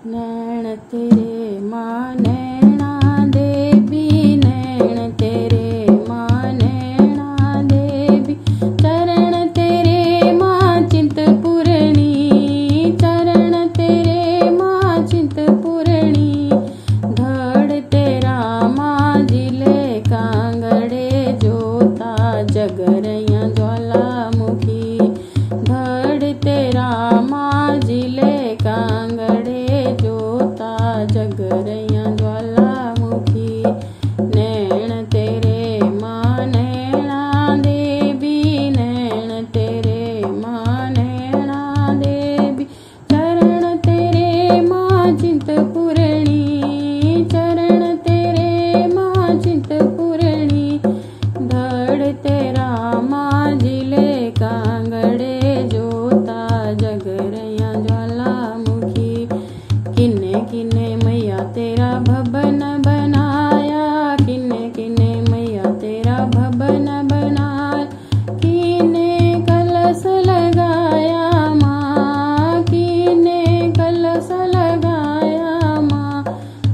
नैन तेरे माँ नैना देवी, नैन तेरे माँ नैना देवी, चरण तेरे माँ चिंतपूर्णी, चरण तेरे माँ चिंतपूर्णी, धड़ तेरा माँ जिले कांगड़े जोता जगरैया ज्वालामुखी, धड़ तेरा माँ जिले कांगड़े जोता जगरैया ज्वालामुखी, नैन तेरे माँ नैना देवी, नैन तेरे माँ नैना देवी, चरण तेरे माँ चिंतपूर्णी, चरण तेरे माँ चिंतपूर्णी, धड़ तेरा माँ जिले कांगड़े जोता जगरैया ज्वालामुखी, किन्ने किन्ने मैया तेरा भवन बनाया, किन्ने किन्ने मैया तेरा भवन बनाया, किन्ने कलश लगाया माँ, किन्ने कलश लगाया माँ,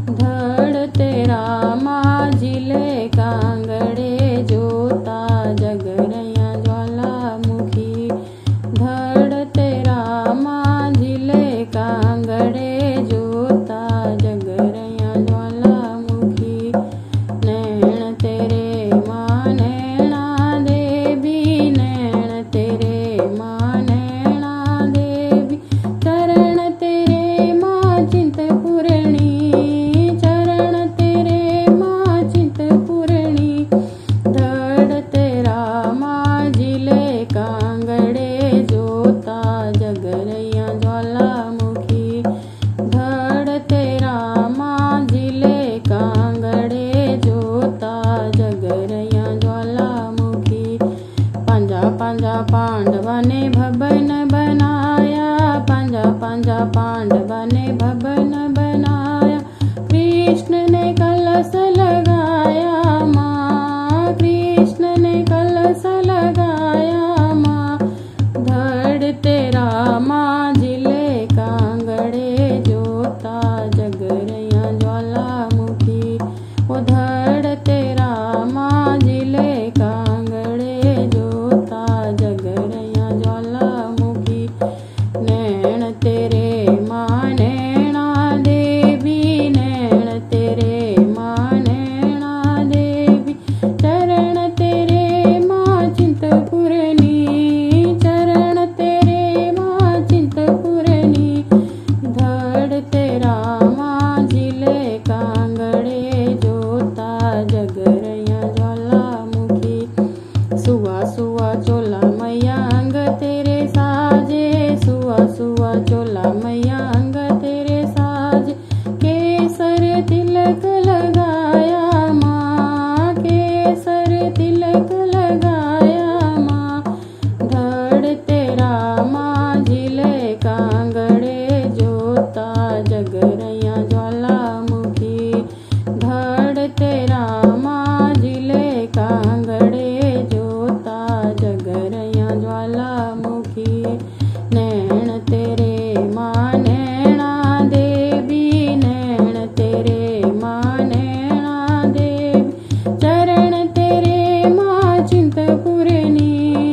धड़ तेरा माँ जिले कांगड़े जोता जगरैया ज्वालामुखी, धड़ तेरा माँ जिले कांगड़े जोता जगरैया ज्वालामुखी, नैन तेरे माँ नैना देवी, नैन तेरे माँ नैना देवी, चरण तेरे माँ चिंतपूर्णी, चरण तेरे माँ चिंतपूर्णी, धड़ तेरा माँ जिले कांगड़े जोता जगरैया ज्वालामुखी, धड़ तेरा माँ जिले कांगड़े जोता जगरैया ज्वालामुखी, पांजा पांजा पांडवा ने भवन बनाया, पांजा पांजा पांडवा ने भवन बनाया, कृष्ण ने कलश लगाया माँ, कृष्ण ने कलश लगाया माँ, धड़ तेरा माँ जिले कांगड़े जोता जगरैया ज्वालामुखी, वो धड़ तेरा माँ जिले कांगड़े जोता जगरैया ज्वालामुखी, नैन तेरे माँ नैना देवी, नैन तेरे माँ नैना देवी, चरण तेरे माँ चिंतपूर्णी, चरण तेरे माँ चिंतपूर्णी, धड़ तेरा माँ जिले कांगड़े जोता जगरैया ज्वालामुखी, सुआ सुआ चोला मैया अंग तेरे साजे, सुआ सुआ चोला मैया अंग तेरे साजे, केसर तिलक लगाया माँ, केसर तिलक लगाया माँ, धड़ तेरा माँ जिले कांगड़े जोता जगरैया ज्वालामुखी, धड़ तेरा माँ जिले कांगड़े जोता जगरैया ज्वालामुखी, नैन तेरे माँ नैना देवी, नैन तेरे माँ नैना देवी, चरण तेरे माँ चिंतपूर्णी,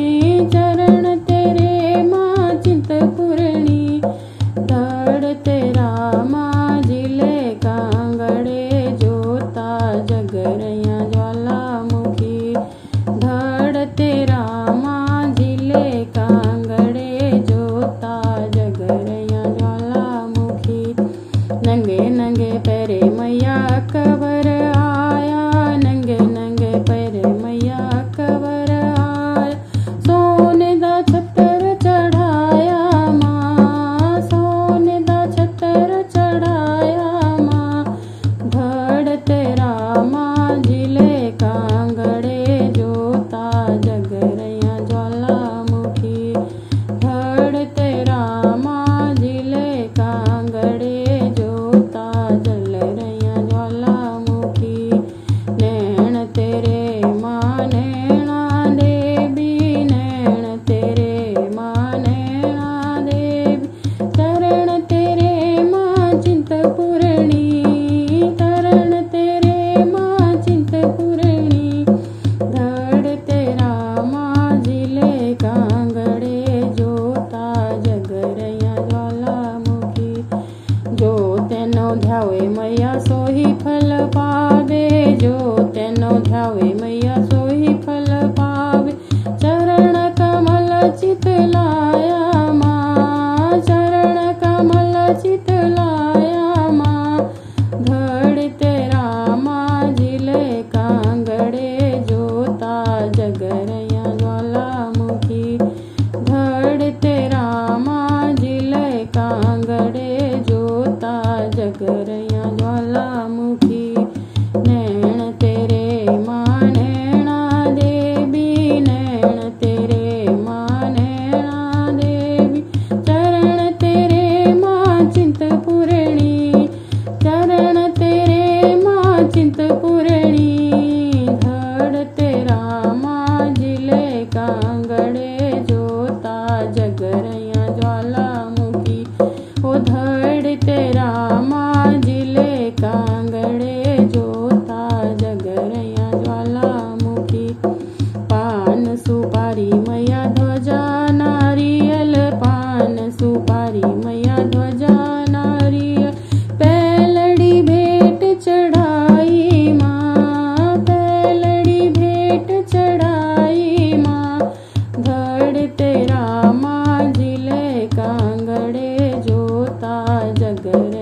चरण तेरे माँ चिंतपूर्णी, धड़ तेरा माँ जिले कांगड़े जोता जगरैया ज्वालामुखी, धड़ तेरा माँ जिले कांगड़े जोता जगरैया ज्वालामुखी, नंगे नंगे पैरे मैया कवर आया, नंगे नंगे पैरे मैया कवर आया, सोने दा छतर चढ़ाया माँ, सोने दा छतर चढ़ाया चितलाया माँ धड़ तेरा माँ जिले कांगड़े जोता जगरैया ज्वालामुखी धड़ तेरा माँ जिले कांगड़े जोता जगरैया ज्वालामुखी नैन तेरे माँ नैना देवी नैन तेरे माँ नैना देवी चरण तेरे माँ चिंतपूर्णी चरण तेरे माँ चिंतपूर्णी धड़ तेरा माँ जिले कांगड़े जोता जगरैया ज्वालामुखी ओ धड़ तेरा माँ जिले कांगड़े जोता जगरैया ज्वालामुखी पान सुपारी मैया ध्वजा नारियल पान सुपारी मैया ध्वजा नारियल पैलड़ी भेंट चढ़ाई माँ पैलड़ी भेंट चढ़ाई माँ धड़ तेरा माँ जिले कांगड़े जोता जगर